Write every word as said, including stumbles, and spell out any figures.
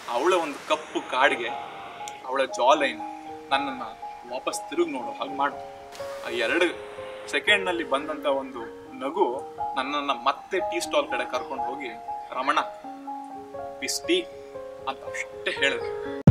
ಅವಳ ಒಂದು ಕಪ್ಪು ಕಾಡಿಗೆ ಅವಳ ಜಾ ಲೈನ್ ನನ್ನನ್ನು ವಾಪಸ್ ತಿರುಗಿ ನೋಡು ಹಾಗೆ ಮಾಡ್ತು. ಆ ಎರಡು ಸೆಕೆಂಡ್ನಲ್ಲಿ ಬಂದಂಥ ಒಂದು ನಗು ನನ್ನನ್ನು ಮತ್ತೆ ಟೀ ಸ್ಟಾಲ್ ಕಡೆ ಕರ್ಕೊಂಡು ಹೋಗಿ ರಮಣ ಬಿಸ್ ಟೀ ಅಂತ ಅಷ್ಟೇ ಹೇಳಿದೆ.